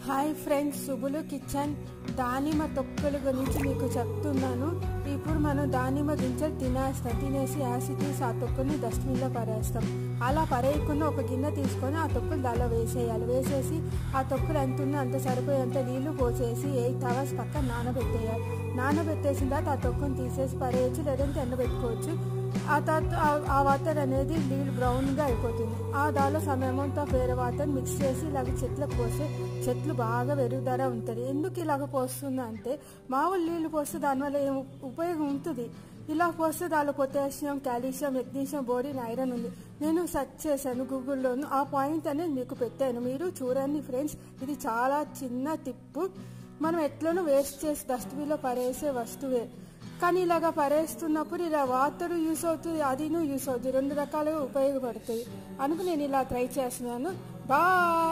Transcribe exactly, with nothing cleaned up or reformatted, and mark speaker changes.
Speaker 1: Hi friends, శుభులు kitchen దానిమ్మ తొక్కల గురించి మీకు చెప్తున్నాను. ఇప్పుడు మనం దానిమ్మ గింజలు తినేస్తాం. తినేసి యాసిడ్ తీసి ఆ తొక్కల్ని డస్ట్బిన్లో పరేస్తాం. అలా పరేయకుండా ఒక గిన్నె తీసుకొని ఆ తొక్కులు దానిలో వేసేయాలి. వేసేసి ఆ తొక్కులు ఎంత ఉన్నా అంత సరిపోయేంత నీళ్లు పోసేసి ఎయిట్ అవర్స్ పక్కన నానబెట్టేయాలి. నానబెట్టేసిన తర్వాత ఆ తొక్కుని తీసేసి పరేయచ్చు, లేదంటే ఎండబెట్టుకోవచ్చు. ఆ తర్వాత ఆ వాటర్ అనేది నీళ్ళు బ్రౌన్గా అయిపోతుంది. ఆ దానిలో సమ్ అమౌంట్ ఆఫ్ వేరే వాటర్ మిక్స్ చేసి ఇలాగ చెట్లకు పోస్తే చెట్లు బాగా పెరుగుదల ఉంటుంది. ఎందుకు ఇలాగ పోస్తుంది అంటే, మామూలు నీళ్లు పోస్తే దానివల్ల ఏం ఉపయోగం ఉంటుంది. ఇలా పోస్తే దానిలో potassium, calcium, magnesium, boron, iron ఉంది. నేను సెర్చ్ చేశాను గూగుల్లోను, ఆ పాయింట్ అనేది మీకు పెట్టాను. మీరు చూడండి ఫ్రెండ్స్, ఇది చాలా చిన్న టిప్పు. మనం ఎట్లనో వేస్ట్ చేసి డస్ట్బిన్లో పరేసే వస్తువే, కానీ ఇలాగ పరేస్తున్నప్పుడు ఇలా వాటర్ యూస్ అవుతుంది, అదిను యూస్ అవుతుంది, రెండు రకాలుగా ఉపయోగపడుతుంది అనుకు నేను ఇలా ట్రై చేస్తున్నాను. బాయ్.